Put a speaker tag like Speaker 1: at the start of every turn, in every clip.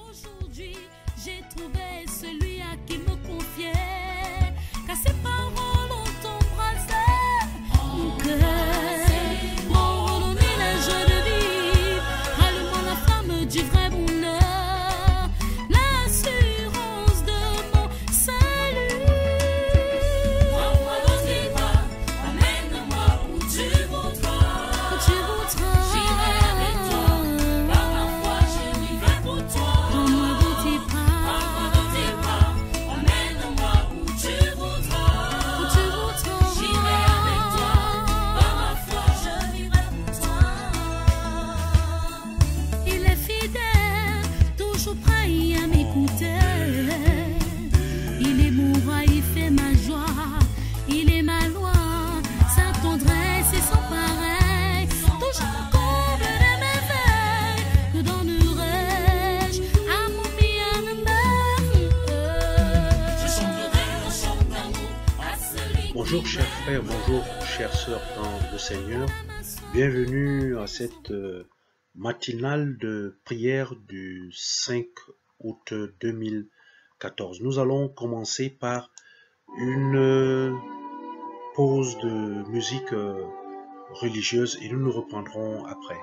Speaker 1: Aujourd'hui, j'ai trouvé celui à qui me confier, car ses paroles ont embrassé mon cœur, m'ont redonné la joie de vivre, allumant la flamme du vrai bonheur, l'assurance de mon salut. Prends-moi dans tes bras, emmène-moi où tu voudras. Où tu voudras. J'irai avec toi, par la foi je vivrai pour toi. Prends-moi dans tes bras, emmène-moi où tu voudras. Où tu voudras. J'irai avec toi, par la foi je vivrai pour toi. Il est fidèle, toujours prêt à m'écouter. Il est mon roi, il fait ma joie, il est ma loi, sa tendresse est sans pareil. Toujours mon comble de merveilles, que donnerai-je à mon bien-aimé? Je chanterai un chant d'amour à celui
Speaker 2: Bonjour
Speaker 1: qui
Speaker 2: chers frères, bonjour chères sœurs dans le Seigneur. Bienvenue à cette matinale de prière du 5 août 2014. Nous allons commencer par une pause de musique religieuse et nous nous reprendrons après.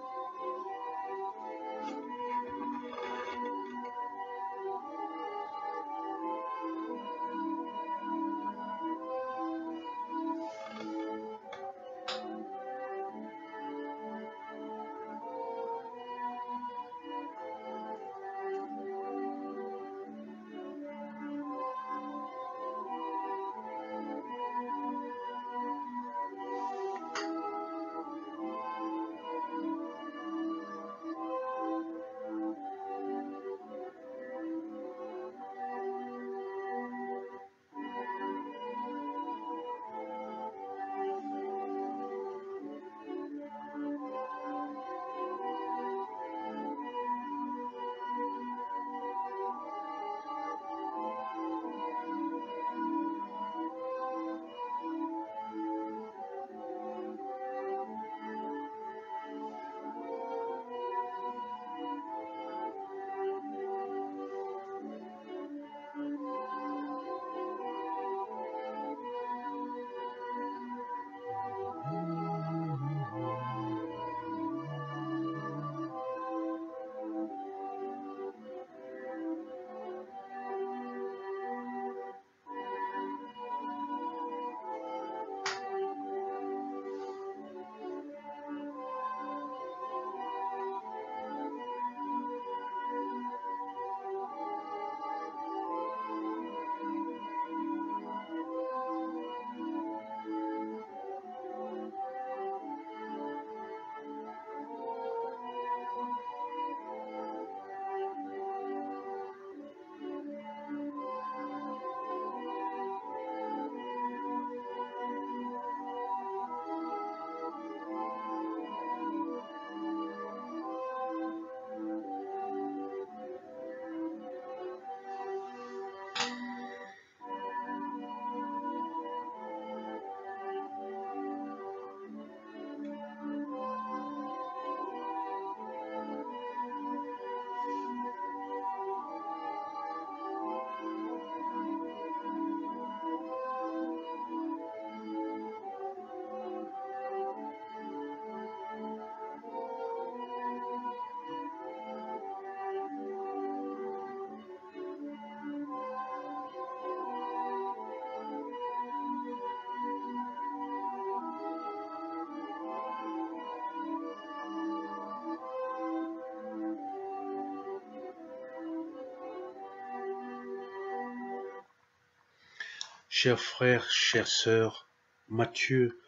Speaker 2: Chers frères, chères sœurs, Matthieu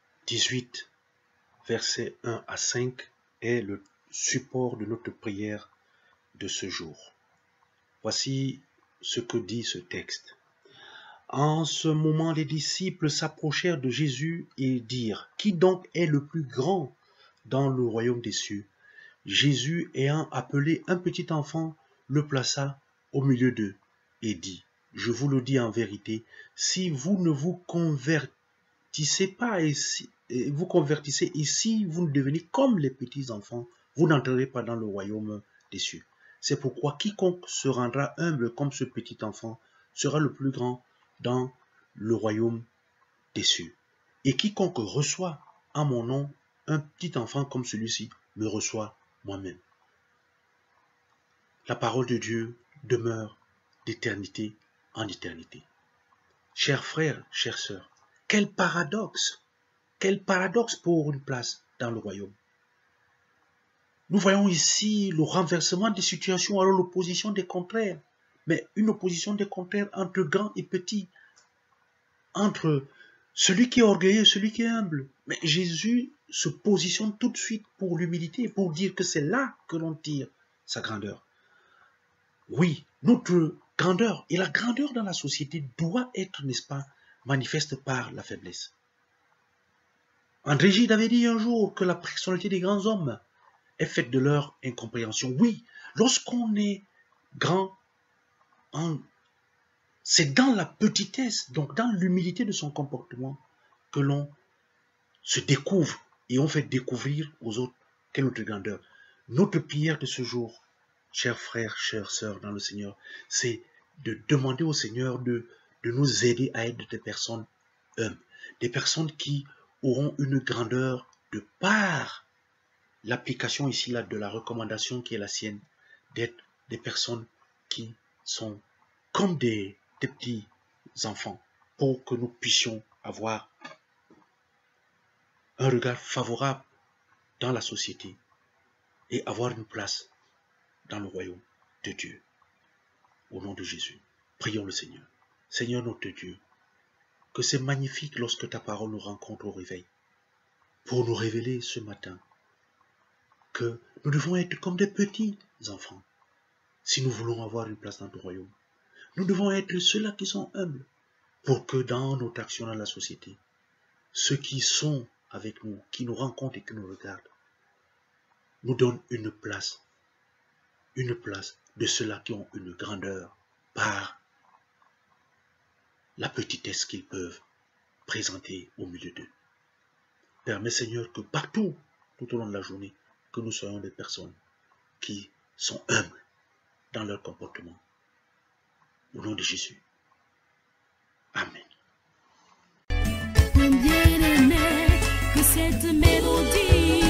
Speaker 2: 18, versets 1 à 5 est le support de notre prière de ce jour. Voici ce que dit ce texte. En ce moment, les disciples s'approchèrent de Jésus et dirent, « Qui donc est le plus grand dans le royaume des cieux ?» Jésus, ayant appelé un petit enfant, le plaça au milieu d'eux et dit, « Je vous le dis en vérité, si vous ne vous convertissez pas et si vous ne devenez comme les petits enfants, vous n'entrerez pas dans le royaume des cieux. » C'est pourquoi quiconque se rendra humble comme ce petit enfant sera le plus grand dans le royaume des cieux. Et quiconque reçoit en mon nom un petit enfant comme celui-ci me reçoit moi-même. La parole de Dieu demeure d'éternité en éternité. Chers frères, chères sœurs, quel paradoxe pour une place dans le royaume. Nous voyons ici le renversement des situations, alors l'opposition des contraires, mais une opposition des contraires entre grand et petit, entre celui qui est orgueilleux et celui qui est humble. Mais Jésus se positionne tout de suite pour l'humilité, pour dire que c'est là que l'on tire sa grandeur. Oui, notre grandeur et la grandeur dans la société doit être, n'est-ce pas, manifeste par la faiblesse. André Gide avait dit un jour que la personnalité des grands hommes est faite de leur incompréhension. Oui, lorsqu'on est grand, c'est dans la petitesse, donc dans l'humilité de son comportement, que l'on se découvre et on fait découvrir aux autres quelle est notre grandeur. Notre prière de ce jour, chers frères, chères sœurs dans le Seigneur, c'est de demander au Seigneur de nous aider à être des personnes humbles, des personnes qui auront une grandeur de par l'application ici là de la recommandation qui est la sienne, d'être des personnes qui sont comme des petits enfants, pour que nous puissions avoir un regard favorable dans la société et avoir une place dans le royaume de Dieu. Au nom de Jésus, prions le Seigneur. Seigneur notre Dieu, que c'est magnifique lorsque ta parole nous rencontre au réveil, pour nous révéler ce matin que nous devons être comme des petits enfants si nous voulons avoir une place dans ton royaume. Nous devons être ceux-là qui sont humbles pour que dans notre action dans la société, ceux qui sont avec nous, qui nous rencontrent et qui nous regardent, nous donnent une place de ceux-là qui ont une grandeur par la petitesse qu'ils peuvent présenter au milieu d'eux. Permets, Seigneur, que partout, tout au long de la journée, que nous soyons des personnes qui sont humbles dans leur comportement. Au nom de Jésus. Amen.
Speaker 1: Bien aimé, que cette mélodie